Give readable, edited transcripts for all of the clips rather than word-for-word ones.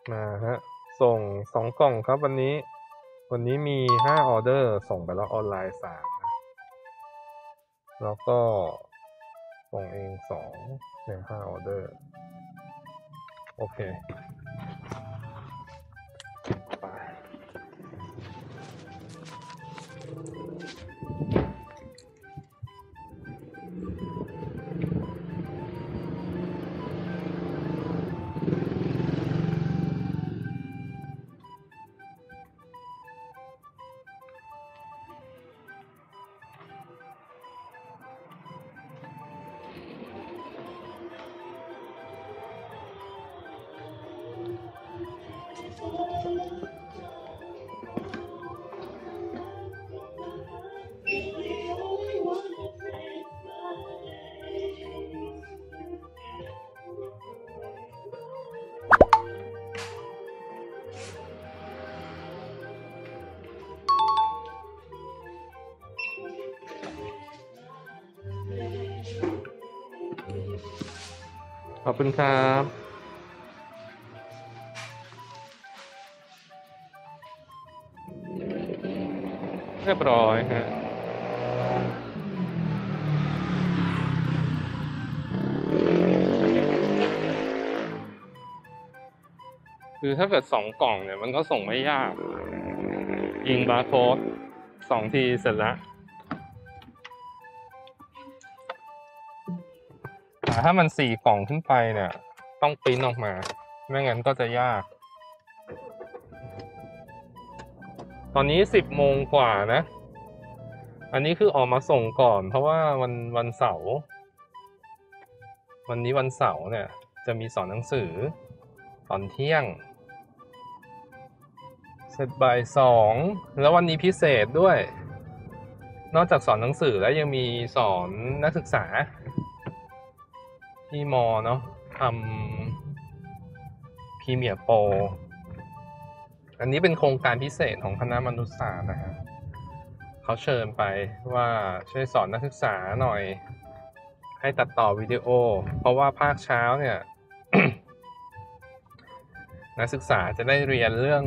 มาฮะส่ง2 กล่องครับวันนี้มี5 ออเดอร์ส่งไปแล้วออนไลน์3นะแล้วก็ส่งเอง2ใน5 ออเดอร์โอเคไปขอบคุณครับเรียบร้อยฮะคือถ้าเกิด2 กล่องเนี่ยมันก็ส่งไม่ยากยิงบาร์โค้ด2 ทีเสร็จแล้วแต่ถ้ามัน4 กล่องขึ้นไปเนี่ยต้องปริ้นออกมาไม่งั้นก็จะยากตอนนี้10 โมงกว่านะอันนี้คือออกมาส่งก่อนเพราะว่าวันเสาร์วันนี้วันเสาร์เนี่ยจะมีสอนหนังสือตอนเที่ยงเสร็จบ่าย 2แล้ววันนี้พิเศษด้วยนอกจากสอนหนังสือแล้วยังมีสอนนักศึกษาที่มอเนาะทำพรีเมียร์โปรอันนี้เป็นโครงการพิเศษของคณะมนุษยศาสตร์นะฮะเขาเชิญไปว่าช่วยสอนนักศึกษาหน่อยให้ตัดต่อวิดีโอเพราะว่าภาคเช้าเนี่ย นักศึกษาจะได้เรียนเรื่อง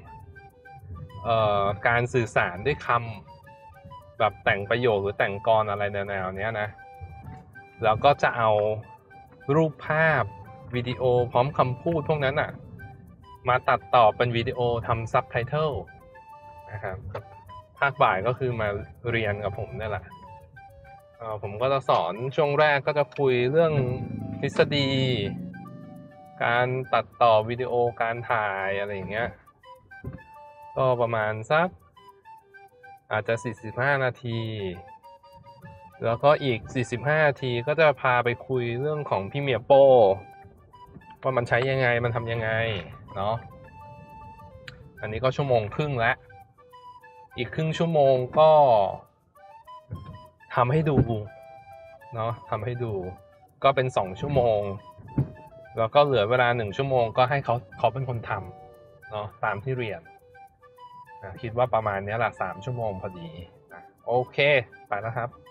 การสื่อสารด้วยคำแบบแต่งประโยคหรือแต่งกลอะไรแนวๆนี้นะแล้วก็จะเอารูปภาพวิดีโอพร้อมคำพูดพวกนั้นอ่ะมาตัดต่อเป็นวิดีโอทำซับไตเติลนะครับภาคบ่ายก็คือมาเรียนกับผมนี่แหละผมก็จะสอนช่วงแรกก็จะคุยเรื่องทฤษฎีการตัดต่อวิดีโอการถ่ายอะไรอย่างเงี้ยก็ประมาณสักอาจจะ45 นาทีแล้วก็อีก45 นาทีก็จะพาไปคุยเรื่องของพรีเมียร์โปรว่ามันใช้ยังไงมันทำยังไงเนาะอันนี้ก็1 ชั่วโมงครึ่งแล้วอีกครึ่งชั่วโมงก็ทำให้ดูเนาะทำให้ดูก็เป็น2 ชั่วโมงแล้วก็เหลือเวลา1 ชั่วโมงก็ให้เขาเป็นคนทำเนาะตามที่เรียนคิดว่าประมาณนี้แหละ3 ชั่วโมงพอดีโอเคไปแล้วครับ